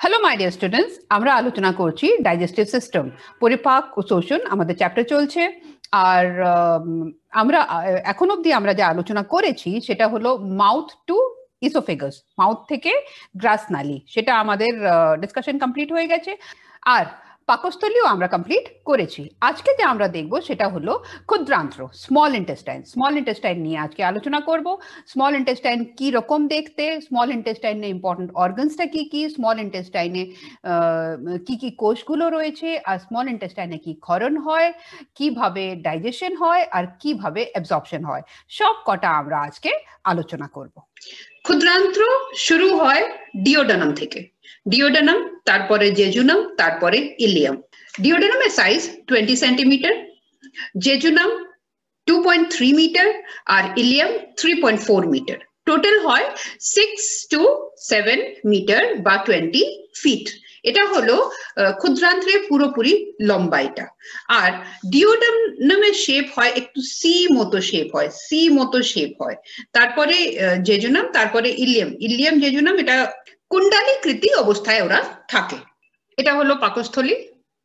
Hello my dear students, আমরা আলোচনা করছি ডাইজেস্টিভ সিস্টেম, পরিপাক ও শোষণ। আমাদের চ্যাপ্টার চলছে। আর আমরা এখন অবধি আমরা যা আলোচনা করেছি সেটা হলো মাউথ টু ইসোফেগাস, মাউথ থেকে গ্রাসনালী, সেটা আমাদের ডিসকাশন কমপ্লিট হয়ে গেছে। আর পাকস্থলীও আমরা কমপ্লিট করেছি। আজকে যে আমরা দেখব সেটা হলো ক্ষুদ্রান্ত্র, স্মল ইন্টেস্টাইন। স্মল ইন্টেস্টাইন নিয়ে আজকে আলোচনা করব। স্মল ইন্টেস্টাইন কি রকম দেখতে, স্মল ইন্টেস্টাইনে ইম্পর্টেন্ট অর্গানসটা কি কি, স্মল ইন্টেস্টাইনে কি কি কোষগুলো রয়েছে, আর স্মল ইন্টেস্টাইনে কি ক্ষরণ হয়, কিভাবে ডাইজেশন হয়, আর কিভাবে অ্যাবজর্পশন হয়, সব কটা আমরা আজকে আলোচনা করব। ক্ষুদ্রান্ত্র শুরু হয় ডিওডানাম থেকে। ডিওডানাম, তারপরে জেজুনাম, তারপরে ইলিয়াম। ডিওডানামের সাইজ 20 সেন্টিমিটার, জেজুনাম 2.3 মিটার, আর ইলিয়াম 3.4 মিটার। টোটাল হয় 6 to 7 মিটার বা 20 ফিট। এটা হলো ক্ষুদ্রান্ত্রের পুরোপুরি লম্বাইটা। আর ডিওডানামের শেপ হয় একটু সি মতো শেপ হয়, সি মতো শেপ হয়। তারপরে জেজুনাম, তারপরে ইলিয়াম। ইলিয়াম জেজুনাম এটা কুণ্ডালীকৃতি অবস্থায় ওরা থাকে। এটা হলো পাকস্থলী,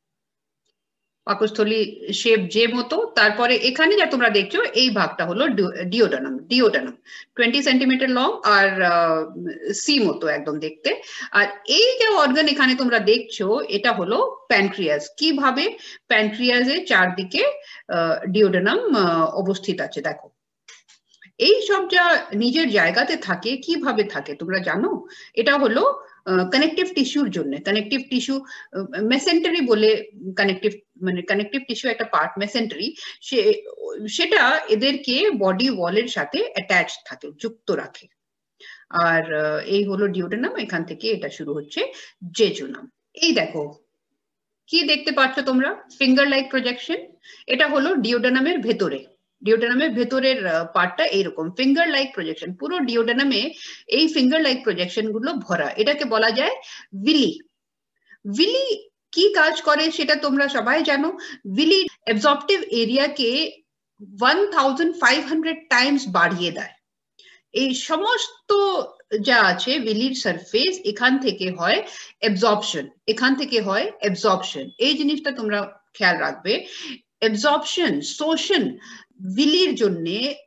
পাকস্থলী শেপ যে মতো। তারপরে এখানে যা তোমরা দেখছো এই ভাগটা হলো ডিওডানাম। ডিওডানাম 20 সেন্টিমিটার লং আর সি মতো একদম দেখতে। আর এই যে অর্গান এখানে তোমরা দেখছো এটা হলো প্যানক্রিয়াস। কিভাবে প্যানক্রিয়াসের চারদিকে ডিওডানাম অবস্থিত আছে দেখো। এই সব যা নিজের জায়গাতে থাকে, কিভাবে থাকে তোমরা জানো? এটা হলো কানেকটিভ টিস্যুর জন্য। কানেকটিভ টিস্যু মেসেন্টারি বলে, কানেকটিভ মানে কানেকটিভ টিস্যু একটা পার্ট মেসেন্টারি, সেটা এদেরকে বডি ওয়ালের সাথে অ্যাটাচ থাকে, যুক্ত রাখে। আর এই হলো ডিওডানাম, এখান থেকে এটা শুরু হচ্ছে জেজুনাম। এই দেখো কি দেখতে পাচ্ছ তোমরা, ফিঙ্গার লাইক প্রজেকশন। এটা হলো ডিওডানামের ভেতরে। ডিওডানামের ভেতরের পার্টটা এইরকম ফিঙ্গার লাইক প্রজেকশন। পুরো ডিওডানামে এই ফিঙ্গার লাইক প্রজেকশন গুলো ভরা। এটাকে বলা যায় ভিলি। ভিলি কি কাজ করে সেটা তোমরা সবাই জানো। ভিলি অ্যাবজর্পটিভ এরিয়াকে 1500 টাইমস বাড়িয়ে দেয়। এই সমস্ত যা আছে ভিলির সারফেস, এখান থেকে হয় অ্যাবজর্পশন, এখান থেকে হয় অ্যাবজর্পশন। এই জিনিসটা তোমরা খেয়াল রাখবে। অ্যাবজর্পশন, শোষণ ভিলির জন্য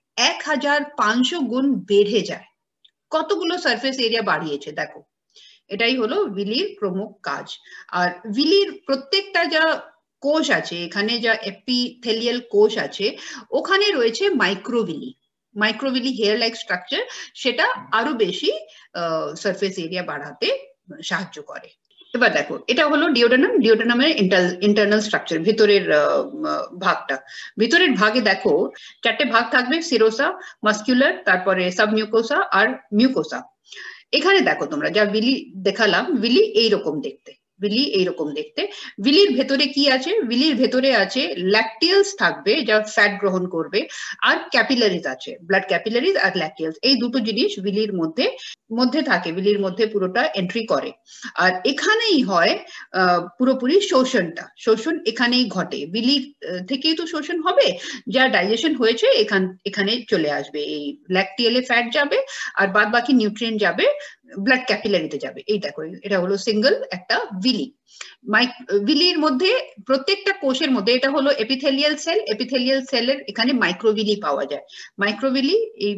1500 গুণ বেড়ে যায়। কতগুলো সারফেস এরিয়া বাড়িয়েছে দেখো। এটাই হলো ভিলির প্রমুখ কাজ। আর ভিলির প্রত্যেকটা যা কোষ আছে, এখানে যা এপিথেলিয়াল কোষ আছে, ওখানে রয়েছে microvilli. Microvilli hair like structure, সেটা আরো বেশি সারফেস এরিয়া বাড়াতে সাহায্য করে। এবার দেখো এটা হলো ডিওডানাম। ডিওডানামের ইন্টারনাল স্ট্রাকচার, ভিতরের ভাগটা। ভিতরের ভাগে দেখো 4টে ভাগ থাকবে, সিরোসা, মাস্কুলার, তারপরে সাবমিউকোসা আর মিউকোসা। এখানে দেখো তোমরা যা ভিলি দেখালাম, ভিলি এইরকম দেখতে, ভিলি এইরকম দেখতে। ভিলির ভেতরে কি আছে? ভিলির ভেতরে আছে ল্যাকটিয়ালস থাকবে, যা ফ্যাট গ্রহণ করবে, আর ক্যাপিলারিজ আছে, ব্লাড ক্যাপিলারিজ আর ল্যাকটিয়ালস। এই দুটো জিনিস ভিলির মধ্যে থাকে, ভিলির মধ্যে পুরোটা এন্ট্রি করে। আর এখানেই হয় পুরোপুরি শোষণটা। শোষণ এখানেই ঘটে, ভিলির থেকেই তো শোষণ হবে। যা ডাইজেশন হয়েছে এখানে চলে আসবে, এই ল্যাকটিয়ালে ফ্যাট যাবে, আর বাদ বাকি নিউট্রিয়েন্ট যাবে ব্লাড ক্যাপিলারিতে যাবে। এই দেখো এটা হলো সিঙ্গেল একটা ভিলি। ভিলির মধ্যে প্রত্যেকটা কোষের মধ্যে, এটা হলো এপিথেলিয়াল সেল, এপিথেলিয়াল সেলের এখানে মাইক্রোভিলি পাওয়া যায়। মাইক্রোভিলি এই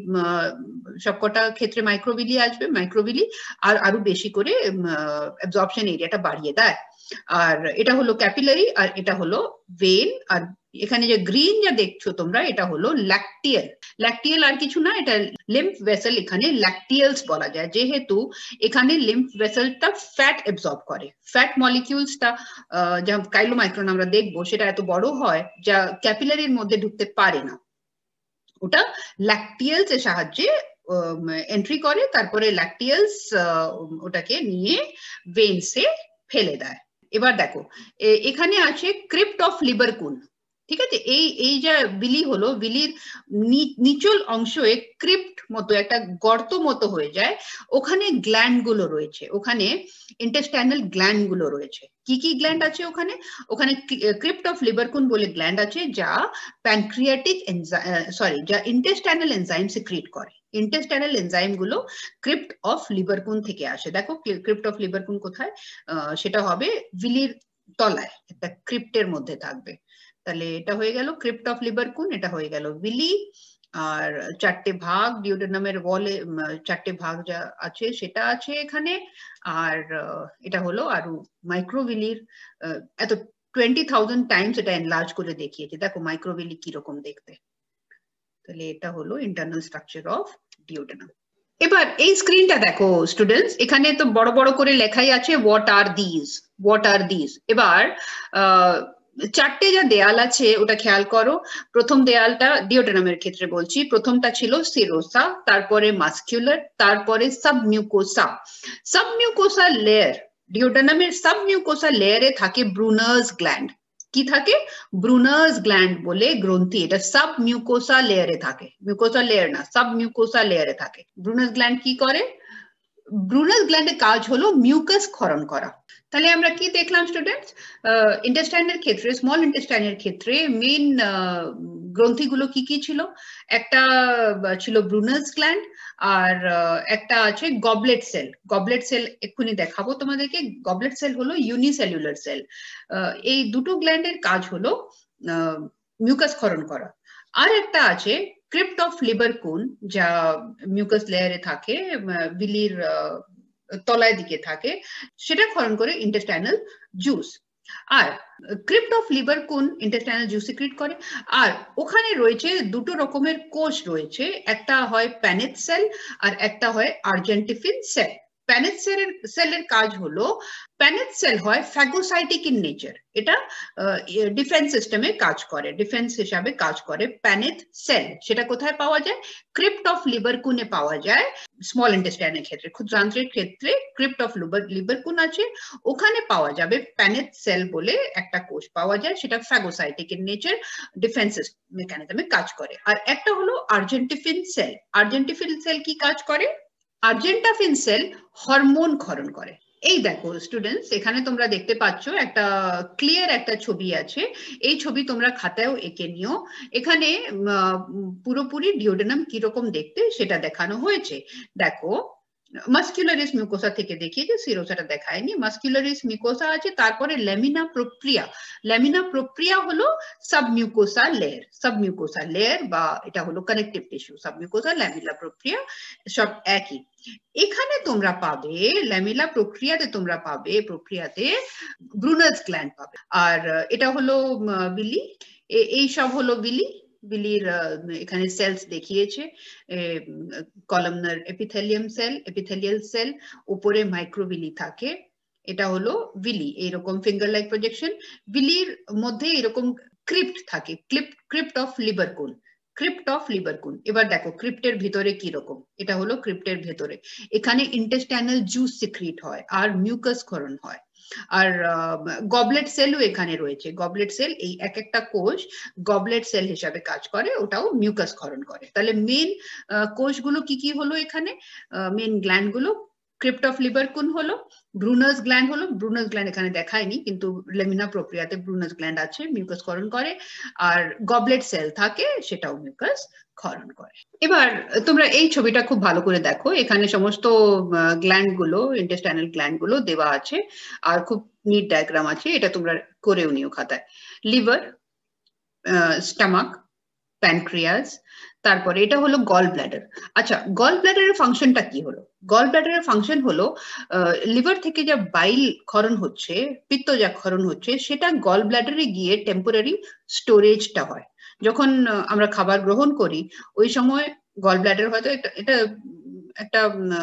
সবকটা ক্ষেত্রে মাইক্রোভিলি আসবে। মাইক্রোভিলি আর আরো বেশি করে অ্যাবজর্পশন এরিয়াটা বাড়িয়ে দেয়। আর এটা হলো ক্যাপিলারি, আর এটা হলো ভেন। আর এখানে যে গ্রিন যা দেখছো তোমরা, এটা হলো ল্যাকটিয়াল। ল্যাকটিয়াল আর কিছু না, এটা লিম্ফ ভেসেল। এখানে ল্যাকটিয়ালস বলা যায় যেহেতু এখানে লিম্ফ ভেসেলটা ফ্যাট অ্যাবজর্ব করে। ফ্যাট মলিকিউলসটা যা কাইলোমাইক্রন আমরা দেখবো, সেটা এত বড় হয় যা ক্যাপিলারির মধ্যে ঢুকতে পারে না। ওটা ল্যাকটিয়ালস এর সাহায্যে এন্ট্রি করে, তারপরে ল্যাকটিয়ালস ওটাকে নিয়ে ভেন্সে ফেলে দেয়। এবার দেখো এখানে আছে ক্রিপ্ট অফ লিবারকুন। ঠিক আছে, এই যা বিলি হলো, বিলির নিচল অংশে ক্রিপ্ট মতো একটা গর্ত মতো হয়ে যায়। ওখানে গ্ল্যান্ড গুলো রয়েছে, ওখানে ইন্টেস্টাইনাল গ্ল্যান্ড গুলো রয়েছে। কি কি গ্ল্যান্ড আছে ওখানে? ওখানে ক্রিপ্ট অফ লিবারকুন বলে গ্ল্যান্ড আছে, যা প্যানক্রিয়াটিক যা ইন্টেস্টাইনাল এনজাইম সিক্রিট করে। ইন্টেস্টাইনাল এনজাইম গুলো ক্রিপ্ট অফ লিবারকুন থেকে আসে। দেখো ক্রিপ্ট অফ লিবারকুন কোথায়, সেটা হবে ভিলির তলায়, একটা ক্রিপ্টের মধ্যে থাকবে। তাহলে এটা হয়ে গেল ক্রিপ্ট অফ লিবারকুন, এটা হয়ে গেল ভিলি। আর চারটে ভাগ ডিওডেনামের ওয়ালে, চারটে ভাগ যা আছে সেটা আছে এখানে। আর এটা হলো আরো মাইক্রোভিলির, এত 20,000 টাইমস এটা এনলার্জ করে দেখিয়েছে। দেখো মাইক্রোভিলি কিরকম দেখতে। তাহলে এটা হলো ইন্টারনাল স্ট্রাকচার অফ ডিওডেনাম। এবার এই স্ক্রিনটা দেখো স্টুডেন্টস, এখানে তো বড় বড় করে লেখাই আছে what are this, what are this. এবার চারটে যা দেয়াল আছে ওটা খেয়াল করো। প্রথম দেয়ালটা ডিওডেনামের ক্ষেত্রে বলছি, প্রথমটা ছিল সেরোসা, তারপরে মাস্কুলার, তারপরে সাবমিউকোসা। সাবমিউকোসা লেয়ার, ডিওডেনামের সাবমিউকোসা লেয়ারে থাকে ব্রুনার্স গ্ল্যান্ড। কি থাকে? ব্রুনার্স গ্ল্যান্ড বলে গ্রন্থি, এটা সাব মিউকোসা লেয়ারে থাকে, মিউকোসা লেয়ার না, সাব মিউকোসা লেয়ারে থাকে। ব্রুনার্স গ্ল্যান্ড কি করে? ব্রুনার্স গ্ল্যান্ডের কাজ হলো মিউকাস ক্ষরণ করা। তাহলে আমরা কি দেখলাম স্টুডেন্টস, ইন্টেস্টাইনের ক্ষেত্রে, স্মল ইন্টেস্টাইনের ক্ষেত্রে মেইন গ্রন্থিগুলো কি কি ছিল? একটা ছিল ব্রুনার্স গ্ল্যান্ড, আর একটা আছে গবলেট সেল। গবলেট সেল এক্ষুনি দেখাবো তোমাদেরকে। গবলেট সেল হলো ইউনিসেলুলার সেল। এই দুটো গ্ল্যান্ডের কাজ হলো মিউকাস ক্ষরণ করা। আর একটা আছে ক্রিপ্ট অফ লিবারকুন, যা মিউকাস লেয়ারে থাকে, বিলির তলায় দিকে থাকে, সেটা ক্ষরণ করে ইন্টেস্টাইনাল জুস। আর crypt of Lieberkuhn intestinal juice secrete করে। আর ওখানে রয়েছে দুটো রকমের কোষ রয়েছে, একটা হয় প্যানেট সেল আর একটা হয় আর্জেন্টিফিন সেল। প্যানেট সেলের কাজ হলো, প্যানেট সেল হয় ফ্যাগোসাইটিক ইন নেচার, এটা ডিফেন্স সিস্টেমে কাজ করে, ডিফেন্স হিসাবে কাজ করে প্যানেট সেল। সেটা কোথায় পাওয়া যায়? ক্রিপ্ট অফ লিবারকুনে পাওয়া যায়। স্মল ইন্টেস্টাইনের ক্ষেত্রে, ক্ষুদ্রান্ত্রের ক্ষেত্রে ক্রিপ্ট অফ লিবারকুন আছে, ওখানে পাওয়া যাবে প্যানেট সেল বলে একটা কোষ পাওয়া যায়, সেটা ফ্যাগোসাইটিক ইন নেচার, ডিফেন্স মেকানিজমে কাজ করে। আর একটা হলো আর্জেন্টিফিন সেল। আর্জেন্টিফিন সেল কি কাজ করে? আর্জেন্টাফিন সেল হরমোন ক্ষরণ করে। এই দেখো স্টুডেন্টস, এখানে তোমরা দেখতে পাচ্ছ একটা ক্লিয়ার একটা ছবি আছে। এই ছবি তোমরা খাতায়ও এঁকে নিও। এখানে পুরোপুরি ডিওডেনাম কিরকম দেখতে সেটা দেখানো হয়েছে। দেখো মাস্কুলারিস মিউকোসা থেকে দেখিয়েছে, সিরোসাটা দেখায়নি। মাস্কুলারিস মিউকোসা আছে, তারপরে ল্যামিনা প্রোপ্রিয়া। ল্যামিনা প্রোপ্রিয়া হলো সাবমিউকোসা লেয়ার, সাবমিউকোসা লেয়ার বা এটা হলো connective tissue. Submucosa, lamina propria সব একই। এখানে তোমরা পাবে ল্যামিলা প্রক্রিয়াতে, তোমরা পাবে প্রক্রিয়াতে ব্রুনার্স গ্ল্যান্ড পাবে। আর এটা হলো বিলি, এই সব হলো বিলি। বিলির এখানে সেলস দেখিয়েছে, columnar epithelium cell, epithelial cell, উপরে মাইক্রোবিলি থাকে। এটা হলো বিলি, এইরকম ফিঙ্গার লাইক প্রজেকশন। বিলির মধ্যে এরকম ক্রিপ্ট থাকে, crypt of Lieberkuhn, crypt of Lieberkuhn. এবার দেখো ক্রিপ্টের ভিতরে কি রকম, এটা হলো ক্রিপ্টের ভেতরে। এখানে ইন্টেস্টাইনাল জুস সিক্রিট হয় আর মিউকাস ক্ষরণ হয়। আর গবলেট সেলও এখানে রয়েছে। গবলেট সেল, এই এক একটা কোষ গবলেট সেল হিসাবে কাজ করে, ওটাও মিউকাস ক্ষরণ করে। তাহলে মেন কোষগুলো কি কি হলো এখানে, মেন গ্ল্যান্ড গুলো? ক্রিপ্ট অফ লিবারকুন হলো, ব্রুনার্স গ্ল্যান্ড হলো, ব্রুনার্স গ্ল্যান্ড এখানে দেখায়নি কিন্তু লেমিনা প্রক্রিয়াতে ব্রুনার্স গ্ল্যান্ড আছে, মিউকাস ক্ষরণ করে। আর গবলেট সেল থাকে, সেটাও মিউকাস ক্ষরণ করে। এবার তোমরা এই ছবিটা খুব ভালো করে দেখো, এখানে সমস্ত গ্ল্যান্ড গুলো, ইন্টেস্টাইনাল গ্ল্যান্ড গুলো দেওয়া আছে, আর খুব নিট ডায়াগ্রাম আছে, এটা তোমরা করেও নিও খাতায়। লিভার, স্টমাক, প্যানক্রিয়াস, তারপরে এটা হলো গল ব্ল্যাডার। আচ্ছা, গল ব্ল্যাডারের ফাংশনটা কি হলো? গল ব্ল্যাডারের ফাংশন হলো লিভার থেকে যা বাইল ক্ষরণ হচ্ছে, পিত্ত যা ক্ষরণ হচ্ছে, সেটা গল ব্ল্যাডারে গিয়ে টেম্পোরারি স্টোরেজটা হয়। যখন আমরা খাবার গ্রহণ করি ওই সময় গল ব্ল্যাডার হয়তো এটা একটা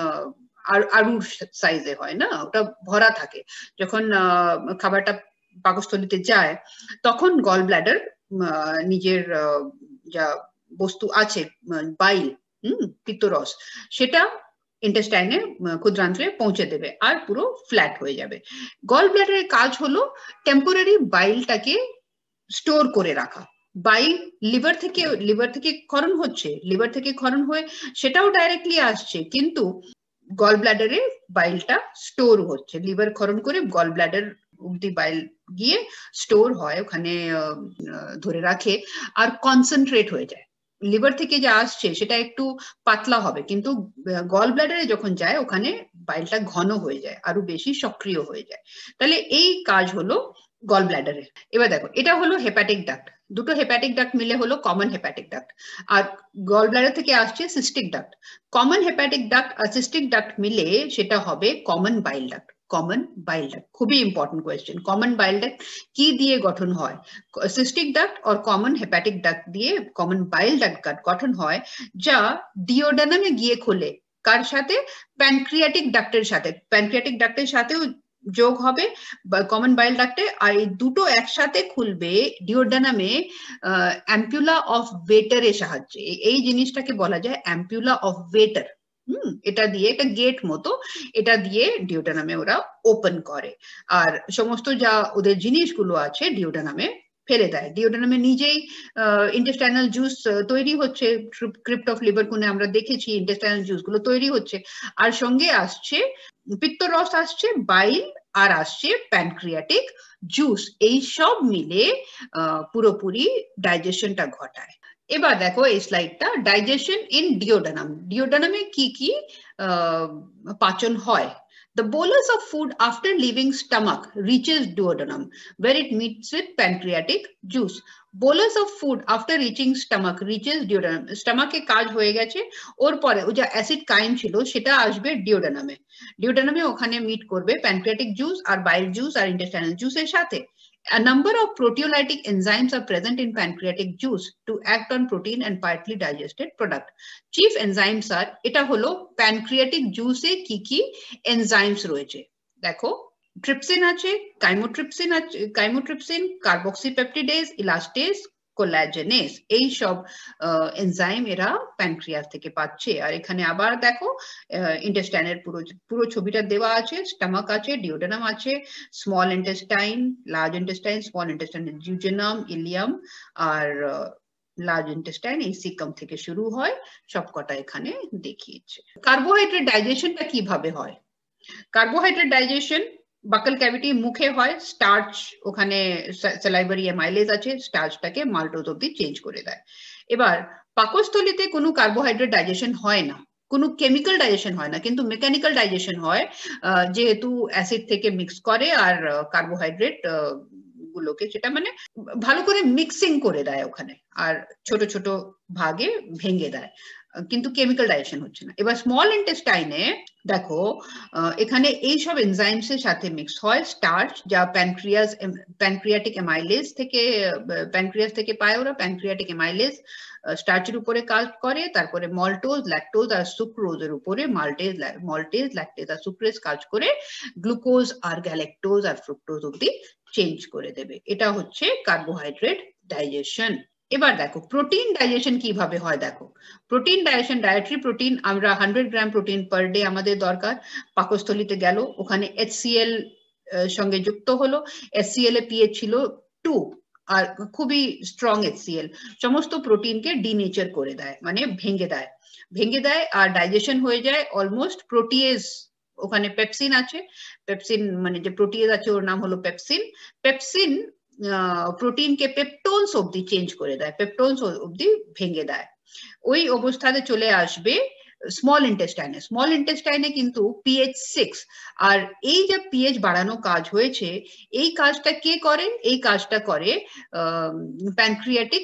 আড়ুর সাইজে হয় না, ওটা ভরা থাকে। যখন খাবারটা পাকস্থলীতে যায় তখন গল ব্ল্যাডার নিজের যা বস্তু আছে, বাইল, পিত্তরস, সেটা ইন্টেস্টাইনে, ক্ষুদ্রান্ত্রে পৌঁছে দেবে আর পুরো ফ্ল্যাট হয়ে যাবে। গল ব্ল্যাডারের কাজ হলো টেম্পোরারি বাইলটাকে স্টোর করে রাখা। বাইল লিভার থেকে ক্ষরণ হচ্ছে, লিভার থেকে ক্ষরণ হয়ে সেটাও ডাইরেক্টলি আসছে, কিন্তু গল ব্ল্যাডারে বাইলটা স্টোর হচ্ছে। লিভার ক্ষরণ করে গল ব্ল্যাডার অব্দি বাইল গিয়ে স্টোর হয়, ওখানে ধরে রাখে আর কনসেন্ট্রেট হয়ে যায়। লিভার থেকে যা আসছে সেটা একটু পাতলা হবে, কিন্তু গল ব্লাডারে যখন যায় ওখানে বাইলটা ঘন হয়ে যায়, আরো বেশি সক্রিয় হয়ে যায়। তাহলে এই কাজ হলো গল ব্লাডারে। এবার দেখো, এটা হলো হেপাটিক ডাক্ট, দুটো হেপাটিক ডাক্ট মিলে হলো কমন হেপাটিক ডাক্ট, আর গল ব্লাডার থেকে আসছে cystic duct. Common hepatic duct আর সিস্টিক ডাক্ট মিলে সেটা হবে common bile duct. Common bile duct খুবই important question. Common bile duct কি দিয়ে গঠন হয়? সিস্টিক ডাক্ট আর কমন হেপাটিক ডাক্ট দিয়ে কমন বাইল ডাক্ট গঠন হয়, যা ডিওডেনামে গিয়ে খোলে। কার সাথে? প্যানক্রিয়াটিক ডাক্টের সাথে। প্যানক্রিয়াটিক ডাক্টের সাথেও যোগ হবে কমন বাইল ডাক্টে, আর এই দুটো একসাথে খুলবে ডিওডেনামে অ্যাম্পুলা অফ ওয়েটারের সাহায্যে। এই জিনিসটাকে বলা যায় অ্যাম্পুলা অফ ওয়েটার। এটা দিয়ে, এটা গেট মতো, এটা দিয়ে ডিওডেনামে ওরা ওপেন করে, আর সমস্ত যা ওদের জিনিসগুলো আছে ডিওডেনামে ফেলে দেয়। ডিওডেনামে নিজেই ইন্টেস্টাইনাল জুস তৈরি হচ্ছে, ক্রিপ্ট অফ লিভারকুনে আমরা দেখেছি ইন্টেস্টাইনাল জুস গুলো তৈরি হচ্ছে, আর সঙ্গে আসছে পিত্তরস, আসছে বাইল, আর আসছে প্যানক্রিয়াটিক জুস। এই সব মিলে পুরোপুরি ডাইজেশনটা ঘটায়। এবার দেখো এই স্লাইডটা, ডাইজেশন ইন ডিওডেনাম। ডিওডেনামে কি কি পাচন হয়? The bolus of food after leaving stomach reaches duodenum, where it meets with pancreatic juice. Bolus of food after reaching stomach reaches duodenum. Stomach এ কাজ হয়ে গেছে, ওর পরে ও যা অ্যাসিড কাইম ছিল সেটা আসবে ডিওডেনামে। ডিওডেনামে ওখানে মিট করবে প্যানক্রিয়াটিক জুস আর বাইল জুস আর ইন্টেস্টাইনাল জুসের সাথে। A number of proteolytic enzymes are present in pancreatic juice to act on protein and partly digested product. Chief enzymes are, এটা হলো প্যানক্রিয়াটিক জুসে কি কি এনজাইমস রয়েছে। দেখো, ট্রিপসিন আছে, কাইমোট্রিপসিন, কার্বক্সিপেপটিডেজ, ইলাস্টেজ, কোলাজেনেস, এই সব এনজাইম এরা প্যানক্রিয়াস থেকে পাচ্ছে। আর এখানে আবার দেখো ইন্টেস্টাইনের পুরো ছবিটা দেওয়া আছে। স্টমাক আছে, ডিওডেনাম আছে, small intestine, large intestine, small intestine, jejunum, ileum, আর লার্জ ইন্টেস্টাইন এই সিকাম থেকে শুরু হয়, সবকটা এখানে দেখিয়েছে। কার্বোহাইড্রেট ডাইজেশনটা কিভাবে হয়? কার্বোহাইড্রেট ডাইজেশন বাকাল ক্যাভিটি মুখে হয়, স্টার্চ ওখানে স্যালাইভারি অ্যামাইলেজ আছে, স্টার্চটাকে মাল্টোজ অব্দি চেঞ্জ করে দেয়। এবার পাকস্থলীতে কোনো কার্বোহাইড্রেট ডাইজেশন হয় না, কোনো কেমিক্যাল ডাইজেশন হয় না, কিন্তু মেকানিক্যাল ডাইজেশন হয়, যেহেতু অ্যাসিড থেকে মিক্স করে আর কার্বোহাইড্রেট গুলোকে সেটা মানে ভালো করে মিক্সিং করে দেয় ওখানে, আর ছোট ছোট ভাগে ভেঙে দেয়, কিন্তু কেমিক্যাল ডাইজেশন হচ্ছে না। এবার স্মল ইন্টেস্টাইনে দেখো এখানে এই সব এনজাইমস এর সাথে মিক্স হয় স্টার্চ, যা প্যানক্রিয়াটিক অ্যামাইলেজ থেকে, প্যানক্রিয়াস থেকে পায় ওরা। প্যানক্রিয়াটিক অ্যামাইলেজ স্টার্চের উপরে কাজ করে, তারপরে মল্টোজ, ল্যাকটোজ আর সুক্রোজের উপরে মল্টেজ, ল্যাকটেজ আর সুক্রেজ কাজ করে গ্লুকোজ আর গ্যালেক্টোজ আর ফ্রুক্টোজ অব্দি চেঞ্জ করে দেবে। এটা হচ্ছে কার্বোহাইড্রেট ডাইজেশন। এবার দেখো প্রোটিন ডাইজেশন কিভাবে হয়। দেখো প্রোটিন ডাইজেশন, ডায়েটারি প্রোটিন আমরা 100 গ্রাম প্রোটিন পার ডে আমাদের দরকার। পাকস্থলীতে গেল, ওখানে HCl সঙ্গে যুক্ত হলো, HCl এ pH ছিল 2, আর খুবই স্ট্রং HCl সমস্ত প্রোটিনকে ডিনেচার করে দেয়, মানে ভেঙে দেয় আর ডাইজেশন হয়ে যায় অলমোস্ট। প্রোটিয়েজ, ওখানে পেপসিন আছে, পেপসিন মানে যে প্রোটিয়েজ আছে ওর নাম হলো পেপসিন। পেপসিন প্রোটিনকে পেপটোনস অব্দি চেঞ্জ করে দেয়, পেপটোনস অব্দি ভেঙে দেয়। ওই অবস্থাতে চলে আসবে স্মল ইন্টেস্টাইনে। স্মল ইন্টেস্টাইনে কিন্তু pH 6, আর এই যে pH বাড়ানো কাজ হয়েছে, এই কাজটা কে করে? এই কাজটা করে প্যানক্রিয়াটিক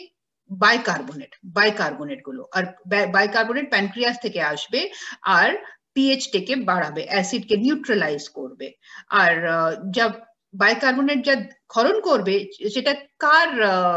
বাইকার্বনেট গুলো, আর বাইকার্বনেট প্যানক্রিয়াস থেকে আসবে আর pH টাকে বাড়াবে, অ্যাসিডকে নিউট্রালাইজ করবে। আর যা বাইকার্বনেট যা ক্ষরণ করবে সেটা কার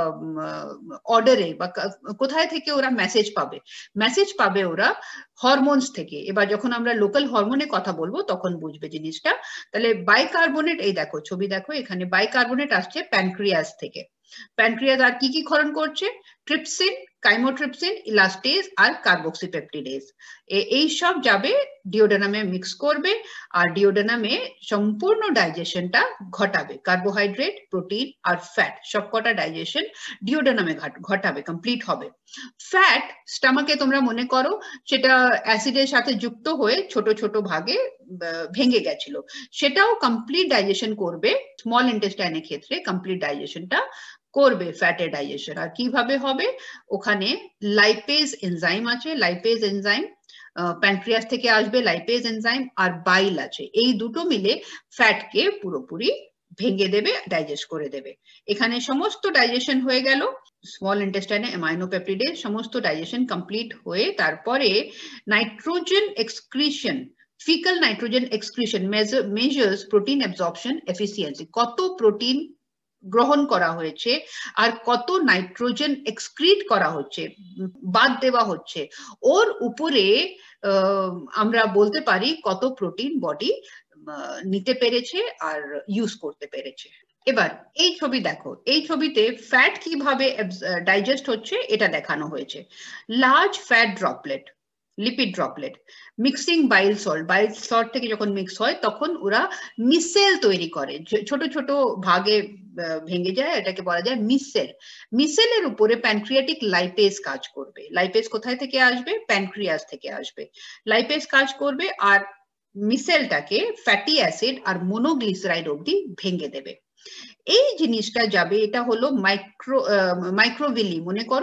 অর্ডারে বা কোথায় থেকে ওরা মেসেজ পাবে ওরা হরমোনস থেকে। এবার যখন আমরা লোকাল হরমোনের কথা বলবো তখন বুঝবে জিনিসটা। তাহলে বাইকার্বনেট, এই দেখো ছবি দেখো, এখানে বাইকার্বনেট আসছে প্যানক্রিয়াস থেকে। প্যানক্রিয়াস আর কি কি ক্ষরণ করছে? ট্রিপসিন, কাইমোট্রিপসিন, ইলাস্টেজ আর কার্বক্সিপেপটিডেজ। এই সব যাবে ডিওডেনামে মিক্স করবে, আর ডিওডেনামে সম্পূর্ণ ডাইজেশনটা ঘটাবে। কার্বোহাইড্রেট, প্রোটিন আর ফ্যাট সবকটা ডাইজেশন ডিওডেনামে ঘটাবে, কমপ্লিট হবে। ফ্যাট স্টমাকে তোমরা মনে করো সেটা অ্যাসিডের সাথে যুক্ত হয়ে ছোট ছোট ভাগে ভেঙে গেছিল, সেটাও কমপ্লিট ডাইজেশন করবে। স্মল ইন্টেস্টাইনের ক্ষেত্রে কমপ্লিট ডাইজেশনটা করবে ফ্যাটের ডাইজেশন। আর কিভাবে হবে, ওখানে লাইপেজ এনজাইম আছে, লাইপেজ এনজাইম প্যানক্রিয়াস থেকে আসবে, লাইপেজ এনজাইম আর বাইল আছে, এই দুটো মিলে ফ্যাটকে পুরোপুরি ভেঙে দেবে, ডাইজেস্ট করে দেবে। এখানে সমস্ত ডাইজেশন হয়ে গেল, স্মল ইন্টেস্টাইনে অ্যামাইনোপেপটিডের সমস্ত ডাইজেশন কমপ্লিট হয়ে তারপরে nitrogen excretion, faecal nitrogen excretion measures protein absorption efficiency, কত প্রোটিন গ্রহণ করা হয়েছে আর কত নাইট্রোজেন এক্সক্রিট করা হচ্ছে, বাদ দেওয়া হচ্ছে, ওর উপরে আমরা বলতে পারি কত প্রোটিন বডি নিতে পেরেছে আর ইউজ করতে পেরেছে। এবার এই ছবি দেখো, এই ছবিতে ফ্যাট কিভাবে ডাইজেস্ট হচ্ছে এটা দেখানো হয়েছে। Large fat droplet, lipid droplet mixing bile salt থেকে যখন মিক্স হয় তখন ওরা মিসেল তৈরি করে, ছোট ছোট ভাগে ভেঙে যায়, এটাকে বলা যায় মিসেল। মিসেলের উপরে প্যানক্রিয়াটিক লাইপেজ কাজ করবে। লাইপেজ কোথায় থেকে আসবে? প্যানক্রিয়াস থেকে আসবে। লাইপেজ কাজ করবে আর মিসেলটাকে ফ্যাটি অ্যাসিড আর মোনোগ্লিসারাইড অবধি ভেঙে দেবে। এই জিনিসটা যাবে, এটা হলো মাইক্রোভিলি, মনে করো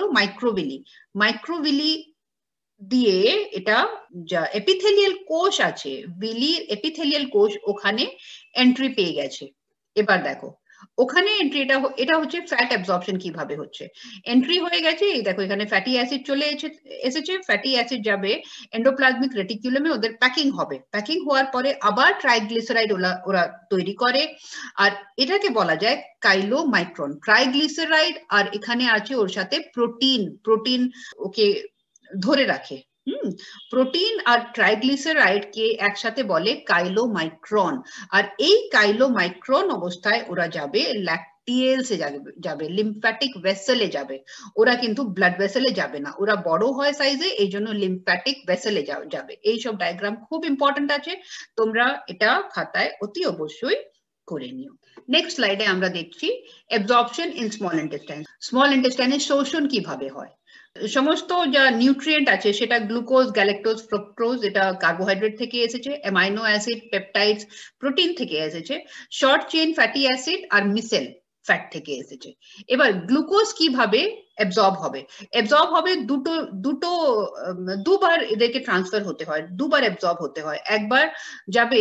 মাইক্রোভিলি দিয়ে এটা যা এপিথেলিয়াল কোষ আছে, ভিলির এপিথেলিয়াল কোষ, ওখানে এন্ট্রি পেয়ে গেছে। এবার দেখো ওখানে এন্ট্রি, এটা হচ্ছে ফ্যাট অ্যাবজর্পশন কিভাবে হচ্ছে। এন্ট্রি হয়ে গেছে, এই দেখো এখানে ফ্যাটি অ্যাসিড চলে এসেছে, ফ্যাটি অ্যাসিড যাবে এন্ডোপ্লাজমিক রেটিকুলামে, ওদের প্যাকিং হবে, প্যাকিং হওয়ার পরে আবার ট্রাইগ্লিসারাইড ওরা তৈরি করে, আর এটাকে বলা যায় কাইলোমাইক্রন। ট্রাইগ্লিসারাইড আর এখানে আছে ওর সাথে প্রোটিন ওকে ধরে রাখে। প্রোটিন আর ট্রাইগ্লিসারাইড কে একসাথে বলে কাইলোমাইক্রন, আর এই কাইলোমাইক্রন অবস্থায় ওরা যাবে ল্যাকটিয়েলসে যাবে, লিম্ফ্যাটিক ভেসেলে যাবে, ওরা কিন্তু ব্লাড ভেসেলে যাবে না, ওরা বড় হয় সাইজে, এই জন্য লিম্ফ্যাটিক ভেসেলে যাবে। এইসব ডায়াগ্রাম খুব ইম্পর্টেন্ট আছে, তোমরা এটা খাতায় অতি অবশ্যই করে নিও। নেক্সট স্লাইডে আমরা দেখছি absorption in small intestine. Small ইন্টেস্টাইনে শোষণ কিভাবে হয়। সমস্ত যা নিউট্রিয়েন্ট আছে সেটা গ্লুকোজ, গ্যালাক্টোজ, ফ্রুক্টোজ, এটা কার্বোহাইড্রেট থেকে এসেছে, অ্যামাইনো অ্যাসিড, পেপটাইডস প্রোটিন থেকে এসেছে, শর্ট চেইন ফ্যাটি অ্যাসিড আর মিসেল ফ্যাট থেকে এসেছে। এবার গ্লুকোজ কিভাবে অ্যাবজর্ব হবে? অ্যাবজর্ব হবে দুবার এদেরকে ট্রান্সফার হতে হয়, দুবার অ্যাবজর্ব হতে হয়। একবার যাবে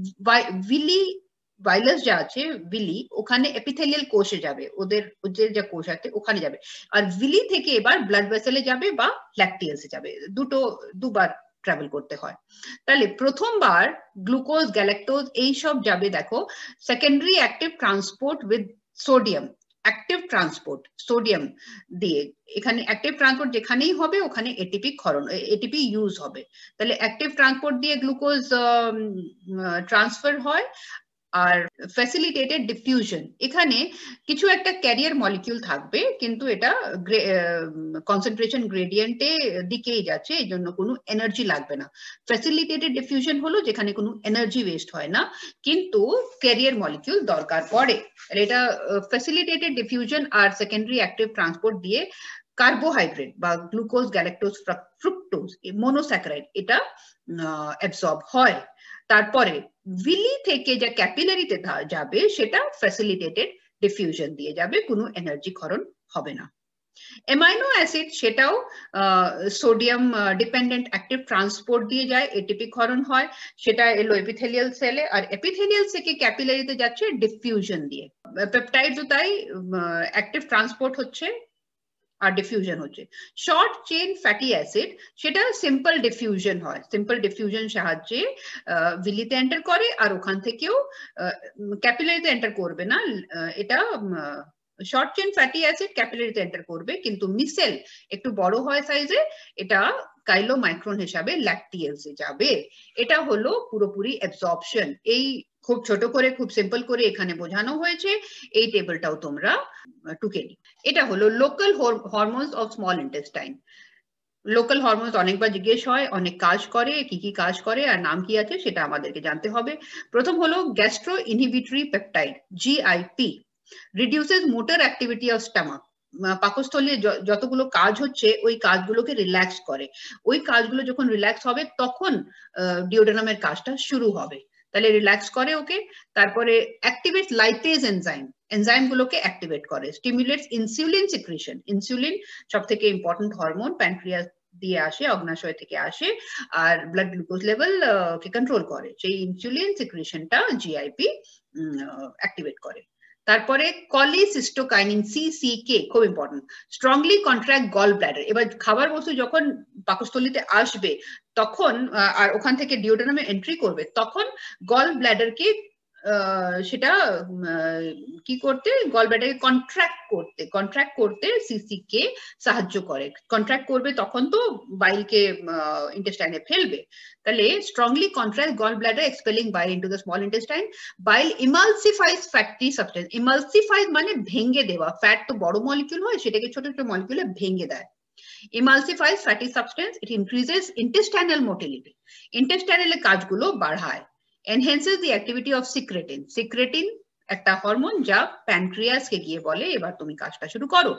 ভাইলাস যা আছে ভিলি, ওখানে এপিথেলিয়াল কোষে যাবে, ওদের যা কোষ আছে ওখানে যাবে, আর ভিলি থেকে এবার ব্লাড ভেসেলে যাবে বা ল্যাকটিয়েলসে যাবে, দুবার ট্রাভেল করতে হয়। তাহলে প্রথমবার গ্লুকোজ, গ্যালাক্টোজ এইসব যাবে, দেখো secondary active transport with sodium, active transport sodium দিয়ে, এখানে অ্যাক্টিভ ট্রান্সপোর্ট যেখানেই হবে ওখানে এটিপি ইউজ হবে। তাহলে অ্যাক্টিভ ট্রান্সপোর্ট দিয়ে গ্লুকোজ ট্রান্সফার হয়। আর ফ্যাসিলিটেটেড ডিফিউশন, এখানে কিছু একটা ক্যারিয়ার মলিকিউল থাকবে কিন্তু এটা কনসেন্ট্রেশন গ্রেডিয়েন্টে দিকেই যাচ্ছে, এই জন্য কোনো এনার্জি লাগবে না। ফ্যাসিলিটেটেড ডিফিউশন হলো যেখানে কোনো এনার্জি ওয়েস্ট হয় না কিন্তু ক্যারিয়ার মলিকিউল দরকার পড়ে। এটা ফ্যাসিলিটেটেড ডিফিউশন আর সেকেন্ডারি অ্যাক্টিভ ট্রান্সপোর্ট দিয়ে কার্বোহাইড্রেট বা গ্লুকোজ, গ্যালাক্টোজ, ফ্রুক্টোজ, মনোস্যাকারাইড এটা অ্যাবসর্ব হয়। তারপরে ভিলি থেকে যা ক্যাপিলারিতে যাবে সেটা ফ্যাসিলিটেটেড ডিফিউশন দিয়ে যাবে, কোনো এনার্জি ক্ষরণ হবে না। অ্যামাইনো অ্যাসিড সেটাও সোডিয়াম ডিপেন্ডেন্ট অ্যাক্টিভ ট্রান্সপোর্ট দিয়ে যায়, এটিপি ক্ষরণ হয়, সেটা এলো এপিথেলিয়াল সেলে, আর এপিথেলিয়াল থেকে ক্যাপিলারিতে যাচ্ছে ডিফিউশন দিয়ে। পেপটাইডও তাই, অ্যাক্টিভ ট্রান্সপোর্ট হচ্ছে আর ডিফিউশন হচ্ছে। শর্ট চেইন ফ্যাটি অ্যাসিড সেটা সিম্পল ডিফিউশন হয়, সিম্পল ডিফিউশন সাহায্যে ভিলিতে এন্টার করে আর ওখান থেকেও ক্যাপিলারিতে এন্টার করবে না, এটা শর্ট চেইন ফ্যাটি অ্যাসিড ক্যাপিলারিতে এন্টার করবে, কিন্তু মিসেল একটু বড় হয় সাইজে, এটা কাইলোমাইক্রন হিসাবে ল্যাকটিয়েলসে যাবে। এটা হলো পুরোপুরি অ্যাবজর্পশন। এই খুব ছোট করে, খুব সিম্পল করে এখানে বোঝানো হয়েছে, এই টেবিলটাও তোমরা টুকে নিও। এটা হলো local hormones of small intestine. Local hormones অনেকবার জিজ্ঞেস হয়, অনেক কাজ করে, কি কি কাজ করে আর নাম কি আছে সেটা আমাদেরকে জানতে হবে। প্রথম হলো gastro inhibitory peptide, GIP, reduces motor activity of stomach. পাকস্থলী যতগুলো কাজ হচ্ছে ওই কাজগুলোকে রিল্যাক্স করে, ওই কাজগুলো যখন রিল্যাক্স হবে তখন ডিওডেনামের কাজটা শুরু হবে। তাহলে রিল্যাক্স করে ওকে। তারপরে অ্যাক্টিভেট লাইটেজ এনজাইম, এনজাইম গুলোকে অ্যাক্টিভেট করে। স্টিমুলেটস ইনসুলিন সিক্রিশন, ইনসুলিন সব থেকে ইম্পর্টেন্ট হরমোন, প্যানক্রিয়াস দিয়ে আসে, অগ্নাশয় থেকে আসে, আর ব্লাড গ্লুকোজ লেভেল কে কন্ট্রোল করে। সেই ইনসুলিন সিক্রিশনটা জিআইপি অ্যাক্টিভেট করে। তারপরে কলিসিস্টোকাইনিন সিসিকে খুব important, strongly contract gall bladder. এবার খাবার বস্তু যখন পাকস্থলিতে আসবে তখন আর ওখান থেকে ডিওডেনামে এন্ট্রি করবে, তখন গল ব্ল্যাডারকে সেটা কি করতে, গল ব্ল্যাডারকে কন্ট্রাক্ট করতে সিসিকে সাহায্য করে। কন্ট্রাক্ট করবে তখন তো বাইলকে ইন্টেস্টাইনে ফেলবে। তাহলে strongly contract gall bladder expelling bile into the small intestine. Bile emulsifies fatty substance, emulsifies মানে ভেঙে দেওয়া, ফ্যাট তো বড় মলিকিউল হয়, সেটাকে ছোট ছোট মলিকিউলে ভেঙে দেয়। Emulsifies fatty substance, it increases intestinal motility, intestinal কাজগুলো বাড়ায়। Enhances the activity of secretin, secretin একটা হরমোন যা প্যানক্রিয়াস কে গিয়ে বলে এবার তুমি কাজটা শুরু করো।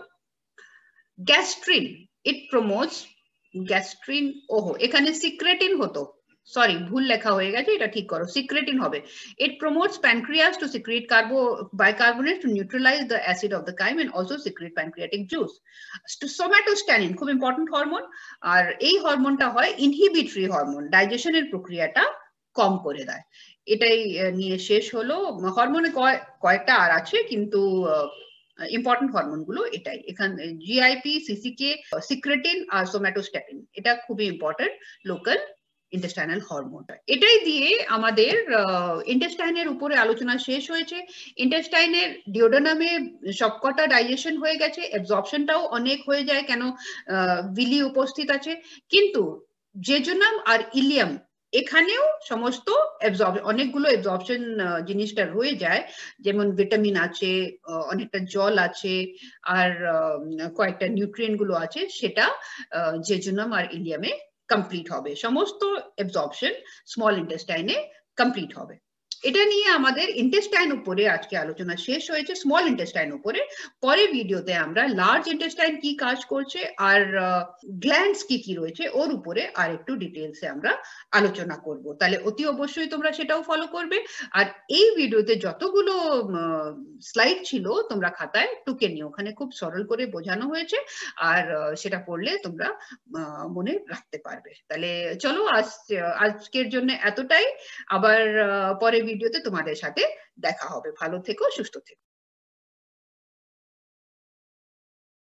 Gastrin, it promotes গ্যাস্ট্রিন, ওহো এখানে সিক্রেটিন হতো, সরি ভুল লেখা হয়ে গেছে, এটা ঠিক করো, সিক্রেটিন হবে। It promotes pancreas to secrete bicarbonate to neutralize the acid of the chyme and also secrete pancreatic juice. Somatostatin খুব ইম্পর্টেন্ট হরমোন, আর এই হরমোনটা হয় ইনহিবিটরি হরমোন, ডাইজেশনের প্রক্রিয়াটা কম করে দেয়। এটাই নিয়ে শেষ হলো। হরমোনে কয়েকটা আর আছে, কিন্তু ইম্পর্টেন্ট হরমোন গুলো এটাই। এখানে জিআইপি, সিসিকে, সিক্রেটিন আর সোম্যাটোস্ট্যাটিন, এটা খুবই ইম্পর্টেন্ট লোকাল ইন্টেস্টাইনাল হরমোন। এটাই দিয়ে আমাদের ইন্টেস্টাইনের উপরে আলোচনা শেষ হয়েছে। ইন্টেস্টাইনের ডিওডেনামে সবকটা ডাইজেশন হয়ে গেছে, অ্যাবজর্পশনটাও অনেক হয়ে যায়, কেন ভিলি উপস্থিত আছে। কিন্তু জেজুনাম আর ইলিয়াম এখানেও সমস্ত অনেকগুলো অ্যাবজর্পশন জিনিসটা রয়ে যায়, যেমন ভিটামিন আছে, অনেকটা জল আছে, আর কয়েকটা নিউট্রিয়েন্ট গুলো আছে, সেটা জেজুনাম আর ইলিয়ামে কমপ্লিট হবে। সমস্ত অ্যাবজর্পশন স্মল ইন্টেস্টাইনে কমপ্লিট হবে। এটা নিয়ে আমাদের ইন্টেস্টাইন উপরে আজকে আলোচনা শেষ হয়েছে, স্মল ইন্টেস্টাইন উপরে। পরের ভিডিওতে আমরা লার্জ ইন্টেস্টাইন কি কাজ করছে আর গ্ল্যান্ডস কি কি রয়েছে ওর উপরে আর একটু ডিটেলসে আমরা আলোচনা করব। তাহলে অতি অবশ্যই তোমরা সেটাও ফলো করবে। আর এই ভিডিওতে যতগুলো স্লাইড ছিল তোমরা খাতায় টুকে নিও, ওখানে খুব সরল করে বোঝানো হয়েছে, আর সেটা পড়লে তোমরা মনে রাখতে পারবে। তাহলে চলো আজকের জন্য এতটাই, আবার পরের ভিডিওতে তোমাদের সাথে দেখা হবে। ভালো থেকো, সুস্থ থেকো।